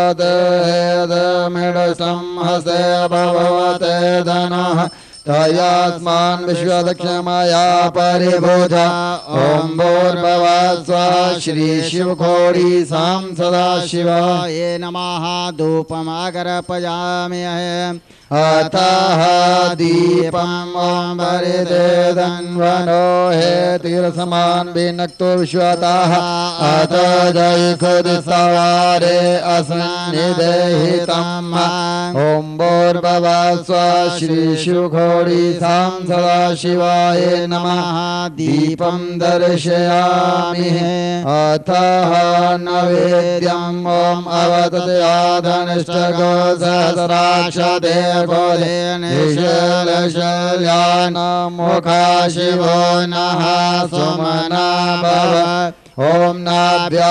S2: जातवेदमिडसं हसे भवते धनः तयास्मान् विश्वदक्षमया परिभूता। ॐ भूर्भुवः स्वः श्री शिवघोड़ी सदाशिवाय
S3: नमः। धूपमर्पयामि। अतः दीपम् ॐ वरिदे धन्वनो हेतिरसमान् विनक्तो विश्वतः अत जयखुद सवारे असन्निधेहितम् ॐ भूर्भुवस्व श्री शिवघोड़ी सां सदाशिवाय नमः दीपं दर्शयामि अतः नैवेद्यम् ॐ अवदत्याधनिष्ठगो सहस्राक्षते गोदे निशलशल्यान मुखा शिवो नः सुमना भव ॐ नाभ्या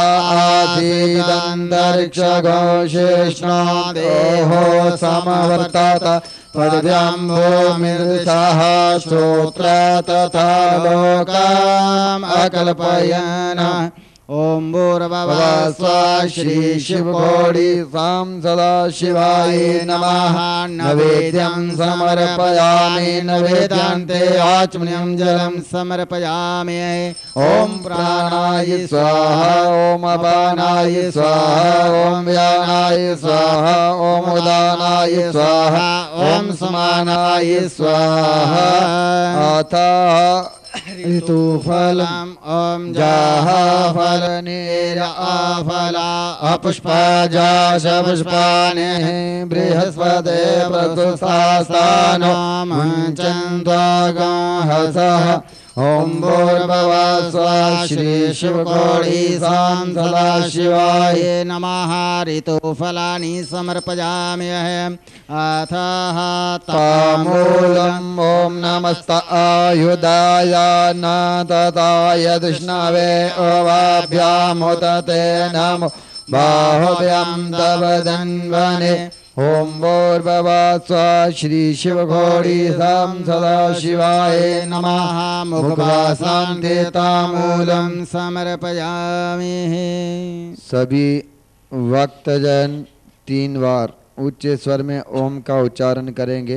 S3: आसीदन्तरिक्षगोषेष्णो देहो समवर्तत पद्भ्यां भूमिर्षः श्रोत्र तथा लोकम् अकल्पयन् ॐ भूर्भुवस्व श्री शिवघोड़ी सां सदाशिवाय नमः नैवेद्यं समर्पयामि नैवेद्यान्ते आचमनीयं जलं समर्पयामि ॐ प्राणाय स्वाहा ॐ अपानाय स्वाहा ॐ व्यानाय स्वाहा ॐ उदानाय स्वाहा ॐ समानाय स्वाहा अतः ऋतुफलम् ॐ जाहफलनीर आफला अपुष्पाजाश पुष्पाणि बृहस्पते प्रतुसास्तानो मुञ्चन्त्वागंहसः ॐ भूर्भुवस्व श्री शिवघोड़ी सां सदाशिवाय नमः ऋतुफलानि समर्पयामि अथः ताम्बूलम् ॐ नमस्त आयुधाय नाथताय कृष्णवे ओवाभ्यामुत ते नमो बाहुभ्यां तव धन्वने ॐ भूर्भुवस्व श्री शिवघोड़ी सां सदाशिवाय नमः मुखवासान्ते ताम्बूलं समर्पयामि। सभी भक्तजन तीन बार उच्च स्वर में ओम का उच्चारण करेंगे।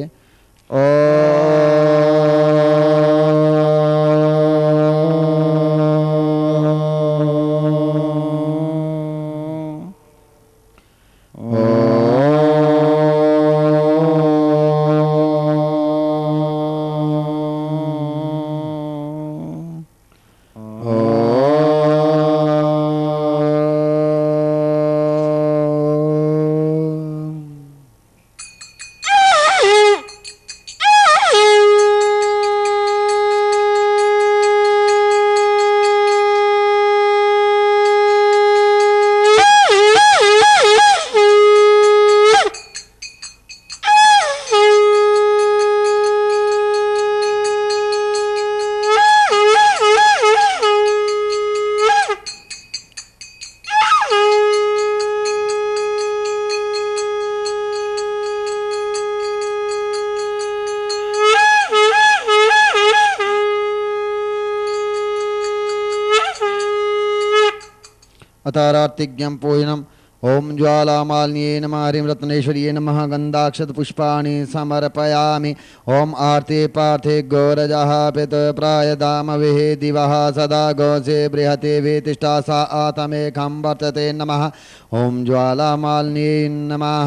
S3: अतारार्तिज्ञं पूजनम् ओम ज्वालामालिन्ये नमः हरिं रत्नेश्वर्ये नमः गन्धाक्षत पुष्पाणि समर्पयामि। ओम आर्ते पार्थे गोरजः पित प्रायदामविः दिवः सदा गोसे बृहते वेतिष्ठा सा आतमेकं वर्तते नमः। ओम ज्वालामालिन्ये नमः।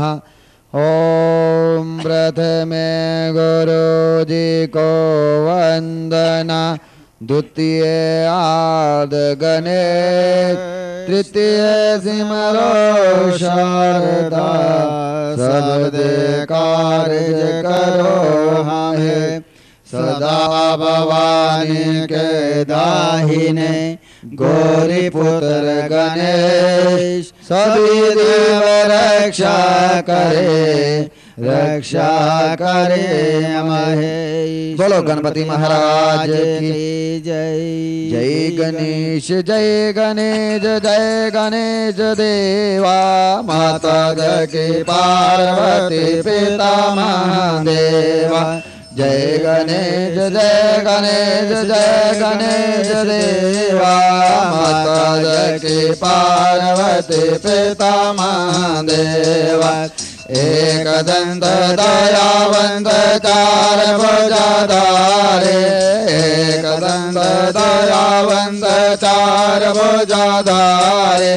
S3: ओम प्रथमे गुरुजी को वंदना, द्वितीय आर्ध गणेश, तृतीय सिमरो शारदा, सबदे कार्य करो है सदा भवानी के दाहिने। गौरी पुत्र गणेश सभी देव रक्षा करे, रक्षा करे महेश। बोलो गणपति महाराज की जय। जय गणेश जय गणेश जय गणेश देवा, माता जगती पार्वती पिता महादेवा। जय गणेश जय गणेश जय गणेश देवा, माता जगती पार्वती पिता महादेवा। एक दंत दयावंत चार भुजाधारे, एक दंत दयावंत चार भुजाधारे।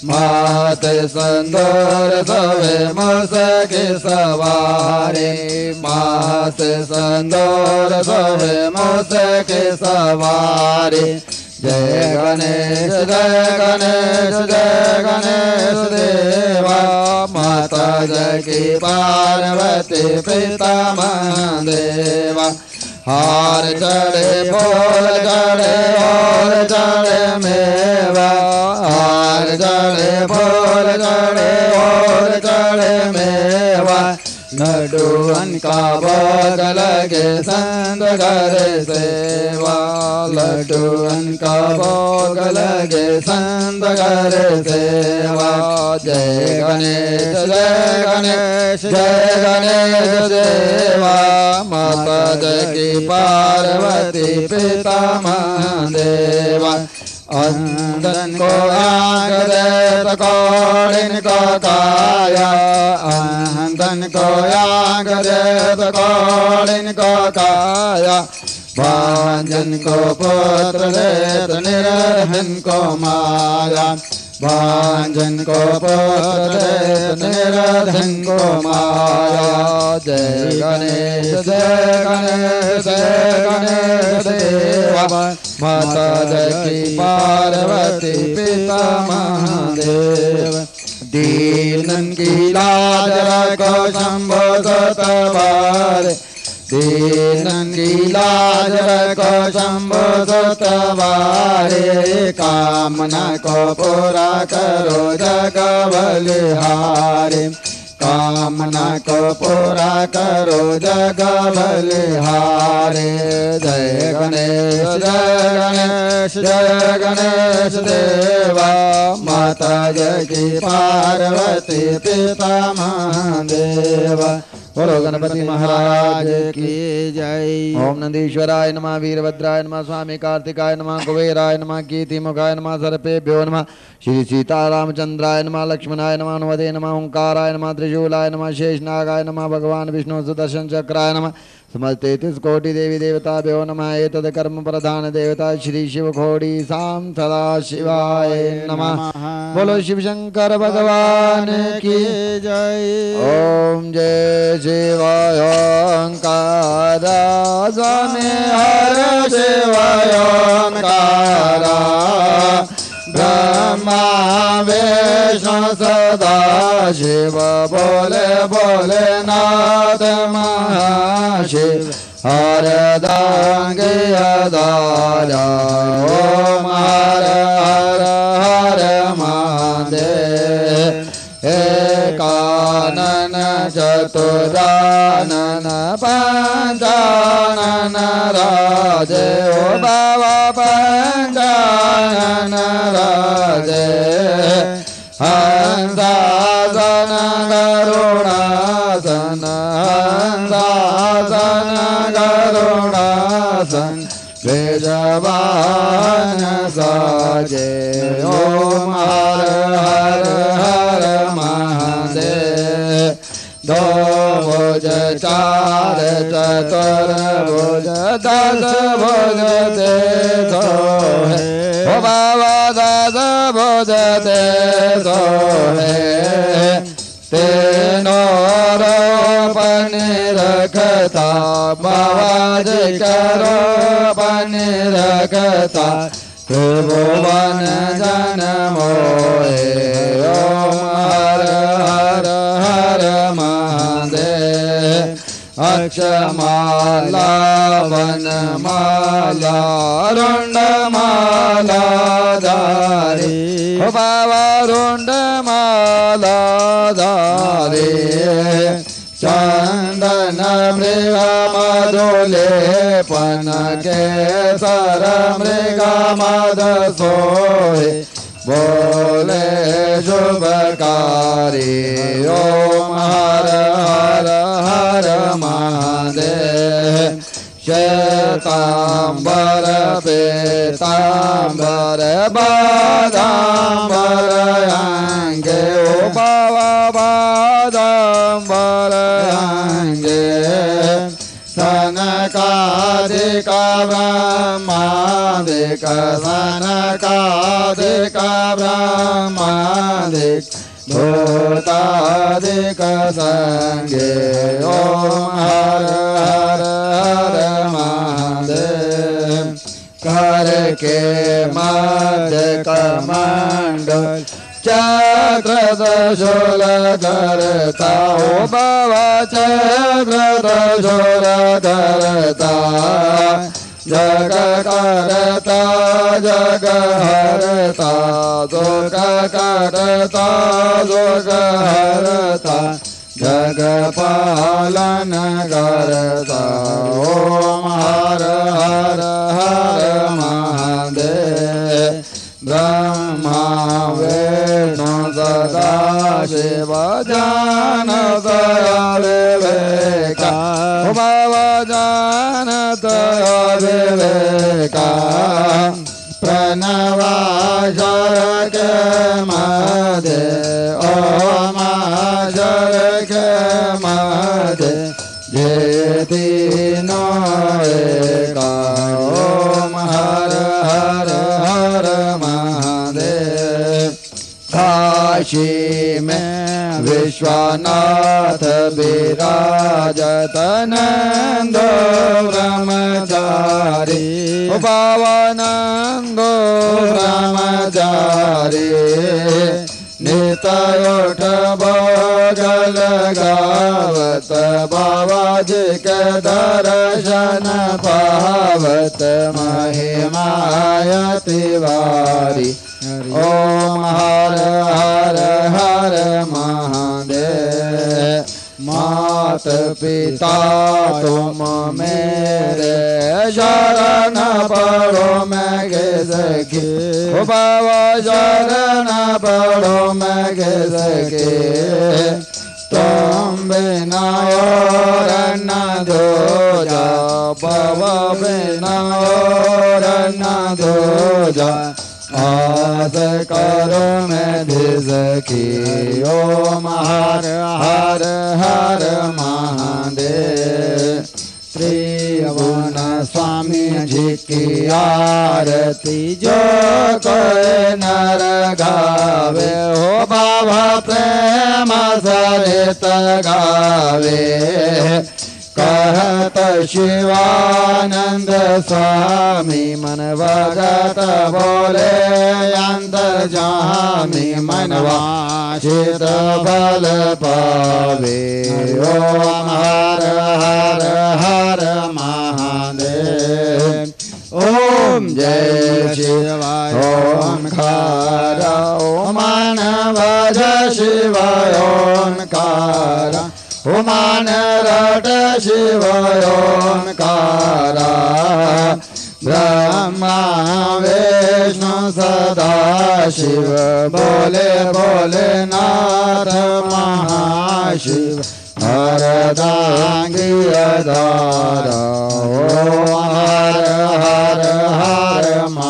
S3: मात संदूर सोवे मुसकी सवारी मात संदूर सोवे मुसकी सवारी जय गणेश जय गणेश जय गणेश देवा माता जय की पार्वती पिता महादेवा हार चढ़े फूल चढ़े और चढ़े मेवा हार चढ़े फूल चढ़े और चढ़े मेवा लड्डूअन का भोग लगे संत करे सेवा लड्डूअन का भोग लगे संत करे सेवा जय गणेश जय गणेश जय गणेश देवा माता जय की पार्वती पिता महादेवा अंधन को आँख दे तो कौड़िन को काया अंधन को आँख दे तो कौड़िन को काया भांजन को पुत्र दे तो निरहन को माया भांजन को पुत्र दे तो निरहन को माया जय गणेश जय गणेश जय गणेश देवा माता जय की पार्वती पिता महादेव दीनन की लाज रखो शंभो सतबारे दीनन की लाज रखो शंभो सतबारे कामना को पूरा करो जग बलिहारे कामना को पूरा करो जग बलिहारे जय गणेश जय गणेश जय गणेश देवा माता जय की पार्वती पिता महादेवा बोलो गणपति महाराज की जय। ओम नंदीश्वराय नमः वीरभद्राय नमः स्वामी कार्तिकाय नमः कुबेराय नमः कीर्तिमुखाय नमः सर्पेभ्यो नमः श्री सीतारामचंद्राय नमः लक्ष्मणाय नमः हनुमते नमः ओंकाराय नमः त्रिशूलाय नमः शेषनागाय नमः भगवान विष्णु सुदर्शन चक्राय नमः समस्त तैंतीस कोटि देवी देवताभ्यो नमः एतद् कर्म प्रधान देवता श्री शिव खोड़ी साम सदा शिवाय नमः। बोलो शिव शंकर भगवान की जय। ओम जय शिवाय ओंकार स्वामी हर शिवाय ओंकार ब्रह्मा विष्णु सदा शिव बोले बोले नाथ महाशिव हर दांगे दारा ओम हर हर हर महादेव एकानन चतुरानन पंचानन राजे ओ बाबा पंचानन राजे हंसासन करुणासन हंसासन करुणासन बेजबान साजे ओम हर हर हर महादेव दो भुज चार चतुर भुज दस भुज ते सो है ओ बाबा दस भुज ते सो है तेनों रोपन रखता बाबाज करो पन रखता त्रिभुवन जन मोहे ओम हर हर हर महादेव अक्षमाला वनमाला रुंडमाला धारी ओ बाबा रुंडमाला धारी चंदन मृग मधुले पन के सर मृग मद सोहे बोले शुभकारी ओम हर हर हर महादेव श्वेतांबर पीतांबर बादांबर अंगे ओ बाबा बादांबर अंगे सनकादि सनकादिक ब्रह्मादिक सनकादिक ब्रह्मादिक भूतादिक संगे ओम हर हर हर महादेव। कर के मध्य कमंडल चक्र त्रिशूल करता हो बाबा चक्र त्रिशूल करता जग करता जग हरता दुख करता दुख हरता जग पालन करता ओम हर हर हर महादेव। ब्रह्मा विष्णु सदा शिव जानत विवेका बाबा जानत विवेका प्रणवाक्षर के मध्य ओम अक्षर के मध्य जे तीनों एका ओम हर हर हर महादेव। काशी में विश्वनाथ विराजत नंदो ब्रह्मचारी पावानंदो ब्रह्मचारी नित्य उठ भोजल गावत बाबा जी के दर्शन पावत महिमायति वारी ओम हर हर हर महादेव। मात पिता तुम मेरे शरण पड़ो मैं किसके बाबा शरण पड़ो मैं किसके तुम बिना और न दो जा बाबा बिना और न दो जा आस करो मैं धिसकी ओम हर हर हर महादेव। त्रिभुवन स्वामी जी की आरती जो कोई नर गावे हो बाबा प्रेम सरित गावे कहत शिवानंद स्वामी मन भगत बोले अंतर्जामी मनवांछित फल पावे ओम हर हर हर महादेव। ओम जय शिवाय ओंकार ओम भज शिवाय ओंकार ओमान रट शिव ओंकारा ब्रह्मा विष्णु सदा शिव बोले बोले नाथ महाशिव हरदांगी अधारा ओम हर हर हर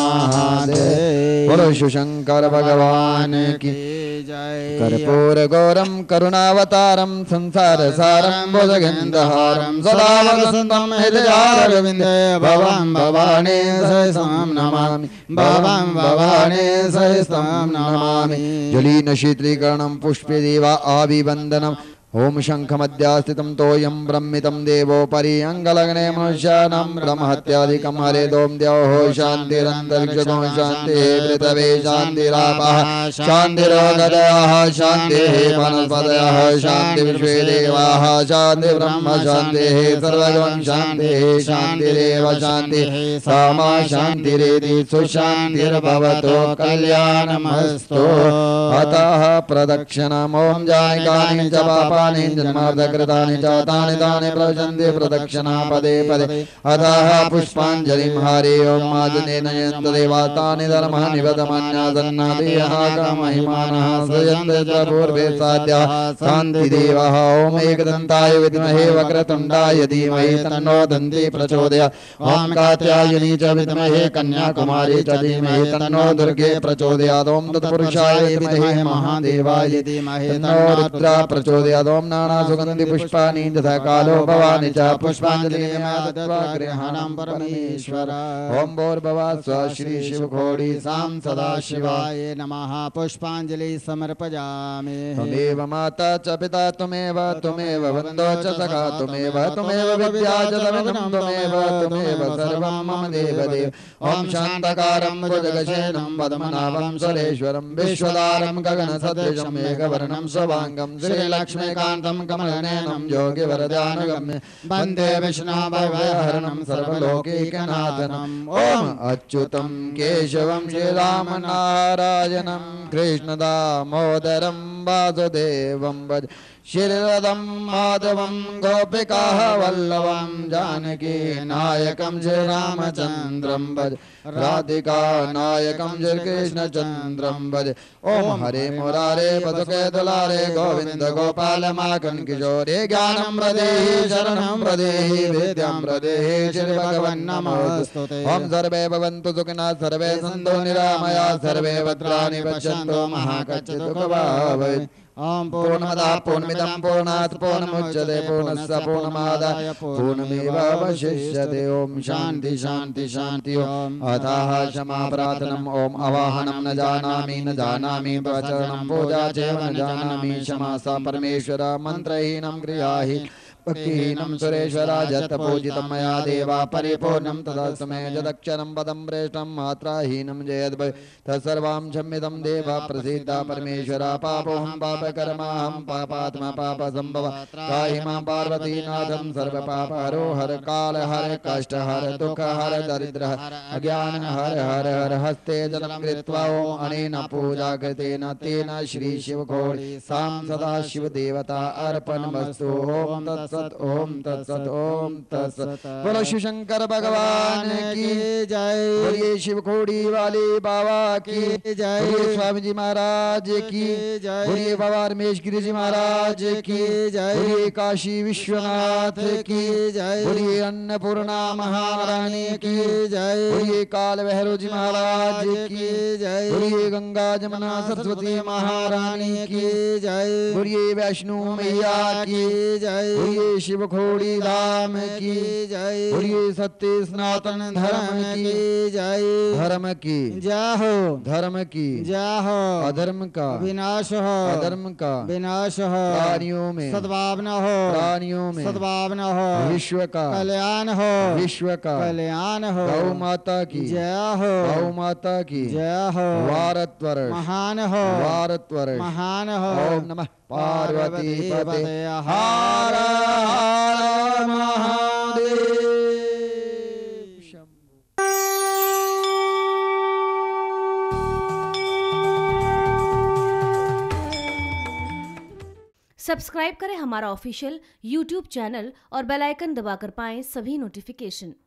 S3: महादेव। बोलो शिव शंकर भगवान की कर्पूर गौरम करुणावतारम संसार सारम भुजगेन्द्रहारम सदा वसंतम हृदयारविंदे भवं भवानी सहितं नमामि भवं भवानी सहितं नमामि। जलीन शीतलीकरणं पुष्पे देवा आभिवन्दनम् ओम शंखमध्यास्थितं तोयं ब्रह्मितं देवोपरि अंगलग्ने मनुष्याणां ब्रह्महत्यादिकं हरेदोम द्यौः शान्तिरन्तरिक्षतो शान्तिः पृथिवी शान्तिरापः शान्तिरोगदयः शान्तिः वनस्पतयः शान्ति विश्वे देवाः शान्ति ब्रह्म शान्तिः सर्वगं शान्तिः शान्तिरेव शान्तिः सामा शान्तिरेति सुशान्तिर्भवतु कल्याणमस्तु। अतः प्रदक्षिणम् ओम जायकानि च पापानि जन्मार्धकृतानि जातानि तानि प्रवचन्ति प्रदक्षिणा पदे पदे। अतः पुष्पाञ्जलिं हरे ओम मादनेन यन्त देवातानि धर्मः निवदमन्यासन्नादियः महिमानः सृजन्ते च पूर्वे साध्याः शान्तिदेवः ओम एकदन्ताय विद्महे वक्रतुण्डाय धीमहि तन्नो दन्ती प्रचोदयात् ओम कात्यायनी च विद्महे कन्याकुमारी च धीमहि तन्नो दुर्गे प्रचोदयात् ओम तत्पुरुषाय विद्महे महादेवाय धीमहि तन्नो रुद्रः प्रचोदयात् तदोम नाना सुगंधि पुष्पाणि तथा कालो भवानि च पुष्पांजलिं दत्त्वा गृहाणां परमेश्वर। ओम भूर्भुवः स्वः श्री शिवखोडी सां सदा शिवाय
S2: नमः। पुष्पांजलि समर्पयामि।
S3: त्वमेव माता च पिता त्वमेव त्वमेव बन्धो च सखा त्वमेव त्वमेव विद्या च तविनं त्वमेव त्वमेव सर्वं मम देवदेव। ओम शान्तकारं भुजगशयनं पद्मनाभं सुरेश्वरं विश्वदारं गगनसदृशं मेघवर्णं शुभांगं श्रीलक्ष्मीकान्तं कमलनयनं योगिवरदानुगम्य वन्दे विष्णुभयहरणं सर्वलोकैकनाथनम्। ओम अच्युतं केशवं श्रीरामनारायणं कृष्णदामोदरं वासुदेवं भज। श्रीरदं माधवं गोपिकाः वल्लभं जानकी नायकं श्रीरामचन्द्रं भज। राधिका नायकं श्रीकृष्णचन्द्रं भज। ओम हरे मुरारे पदुके दुलारे गोविंद गोपाल माखन किशोरे ज्ञानं प्रदेहि शरणं प्रदेहि विद्यां प्रदेहि श्रीभगवन् नमोस्तुते। ओम सर्वे भवन्तु सुखिनः सर्वे सन्तु निरामया सर्वे भद्राणि पश्यन्तु मा कश्चित् दुःखभाग्। ओम पूर्णमदः पूर्णमिदं पूर्णात् पूर्णमुच्यते पूर्णस्य पूर्णमादाय पूर्णमेवावशिष्यते। ओम शांति शांति शांति। ओम अतः क्षमा प्रार्थनम्। ओम आवाहनं न जानामि न जानामि प्रचरणं पूजा चैव न जानामि क्षमा सा परमेश्वर मंत्रहीनं क्रियाहीनं भक्तिहीनं सुरेश्वरा जत पूजितं मया देवा परिपूर्णं तदस्मै यदक्षरं पदं प्रेष्ठं मात्राहीनं जयद् तत्सर्वं क्षम्यतां देवा प्रसीदा परमेश्वरा। पापोऽहं पापकर्माहं पापात्मा पापसम्भवा त्राहि मां पार्वतीनाथं सर्वपापहरो हर काल हर कष्ट हर दुःख हर दरिद्र अज्ञान हर हर हर। हस्ते जलं कृत्वा ओम अनेन पूजा कृतेन तेन श्री शिवखोडी सां सदा शिव देवता अर्पणमस्तु। ओम तत्सत् ओम तत्सत् ओम तत्सत्। बोलो शिव शंकर भगवान की जय। बोलिए शिवखोडी वाले बाबा की जय। बोलिए स्वामी जी महाराज की जय। बोलिए बाबा रमेश गिरी जी महाराज की जय। बोलिए काशी विश्वनाथ की जय। बोलिए अन्नपूर्णा महारानी की जय। बोलिए काल भैरव जी महाराज की जय। बोलिए गंगा जमुना सरस्वती महारानी की जय। बोलिए वैष्णो मैया की जय। बोलिए शिवखोडी धाम की जय। बोलिए सत्य सनातन धर्म की जय। धर्म की जय हो। धर्म की जय हो। अधर्म का विनाश हो। अधर्म का विनाश हो। प्राणियों में सद्भावना हो। प्राणियों में सद्भावना हो। विश्व का कल्याण हो। विश्व का कल्याण हो। गौ माता की जय हो। गौ माता की जय हो। भारतवर्ष महान हो। भारतवर्ष महान हो। ओम नमः पार्वती पते हर हर महादेव शंभो।
S1: सब्सक्राइब करें हमारा ऑफिशियल यूट्यूब चैनल और बेल आइकन दबाकर पाएं सभी नोटिफिकेशन।